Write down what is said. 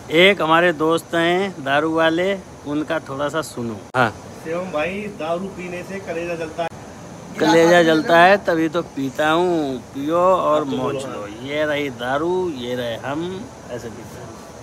एक हमारे दोस्त हैं दारू वाले, उनका थोड़ा सा सुनो। हाँ शिवम भाई, दारू पीने से कलेजा जलता है। कलेजा जलता है तभी तो पीता हूँ। पियो और तो मौज लो। ये रही दारू, ये रहे हम, ऐसे पीते हैं।